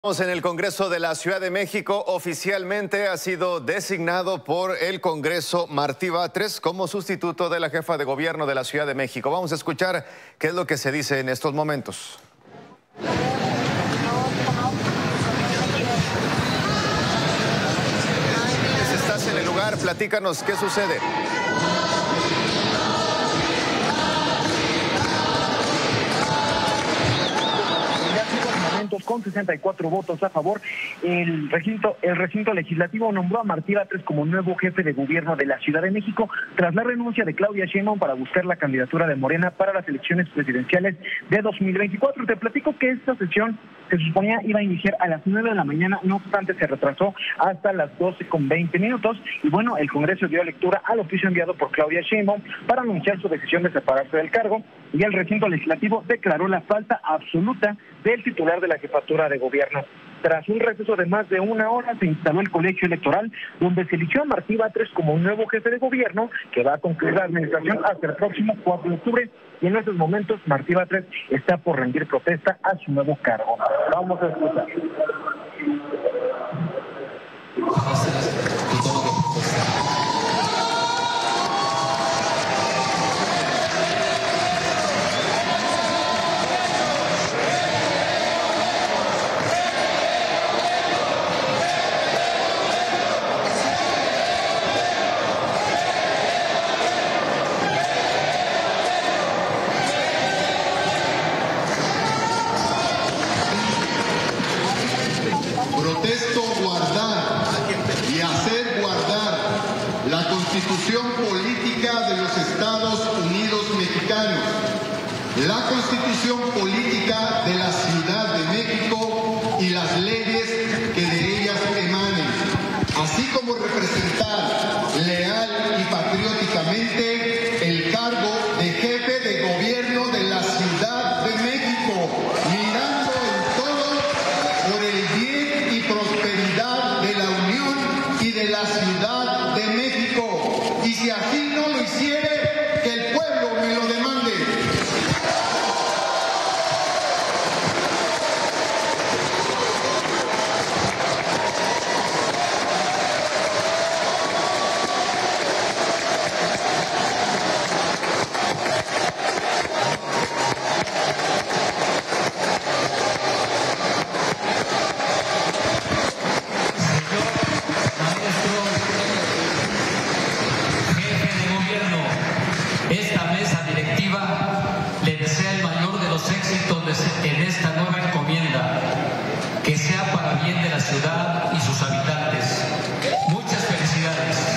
En el Congreso de la Ciudad de México oficialmente ha sido designado por el Congreso Martí Batres como sustituto de la jefa de gobierno de la Ciudad de México. Vamos a escuchar qué es lo que se dice en estos momentos. Estás en el lugar, platícanos qué sucede. Con 64 votos a favor, el recinto legislativo nombró a Martí Batres como nuevo jefe de gobierno de la Ciudad de México tras la renuncia de Claudia Sheinbaum para buscar la candidatura de Morena para las elecciones presidenciales de 2024. Te platico que esta sesión se suponía iba a iniciar a las 9 de la mañana, no obstante se retrasó hasta las 12:20 y bueno, el Congreso dio lectura al oficio enviado por Claudia Sheinbaum para anunciar su decisión de separarse del cargo y el recinto legislativo declaró la falta absoluta del titular de la jefatura de gobierno. Tras un receso de más de una hora, se instaló el colegio electoral, donde se eligió a Martí Batres como un nuevo jefe de gobierno, que va a concluir la administración hasta el próximo 4 de octubre. Y en estos momentos, Martí Batres está por rendir protesta a su nuevo cargo. Vamos a escuchar. Protesto guardar y hacer guardar la Constitución política de los Estados Unidos mexicanos, la Constitución política de la Ciudad de México y las leyes que de ellas emanen, así como representar leal y patrióticamente el cargo de jefe de gobierno de la Ciudad de México, mirando en todo por el bien y prosperidad de la Unión y de la Ciudad de México. Y si así no lo hiciere, que el pueblo me lo demande. Esta mesa directiva le desea el mayor de los éxitos en esta nueva encomienda, que sea para bien de la ciudad y sus habitantes. Muchas felicidades.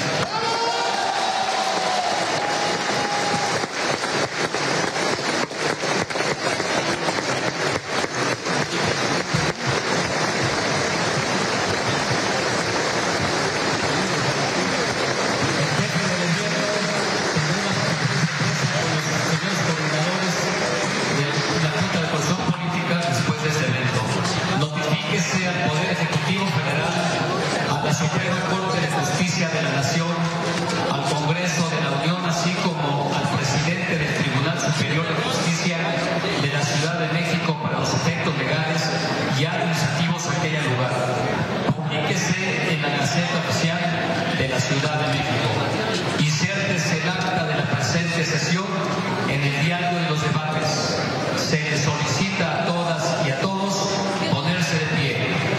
Al Poder Ejecutivo Federal, a la Suprema Corte de Justicia de la Nación, al Congreso de la Unión, así como al presidente del Tribunal Superior de Justicia de la Ciudad de México para los efectos legales y administrativos a aquel lugar. Publíquese en la Gaceta Oficial de la Ciudad de México. Insértese el acta de la presente sesión en el diario de los debates. Se le solicita a todas y a todos ponerse de pie.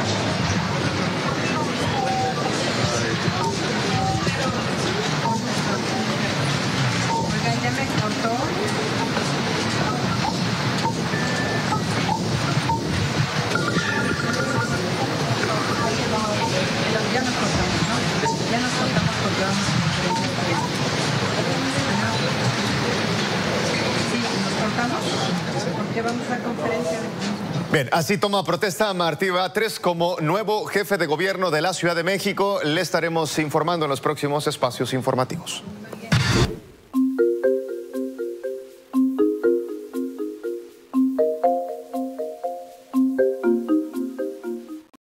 Ya me cortó. Ya nos cortamos, ¿no? Ya nos cortamos porque vamos a conferencia. Sí, nos cortamos porque vamos a conferencia. Bien, así toma protesta Martí Batres como nuevo jefe de gobierno de la Ciudad de México. Le estaremos informando en los próximos espacios informativos.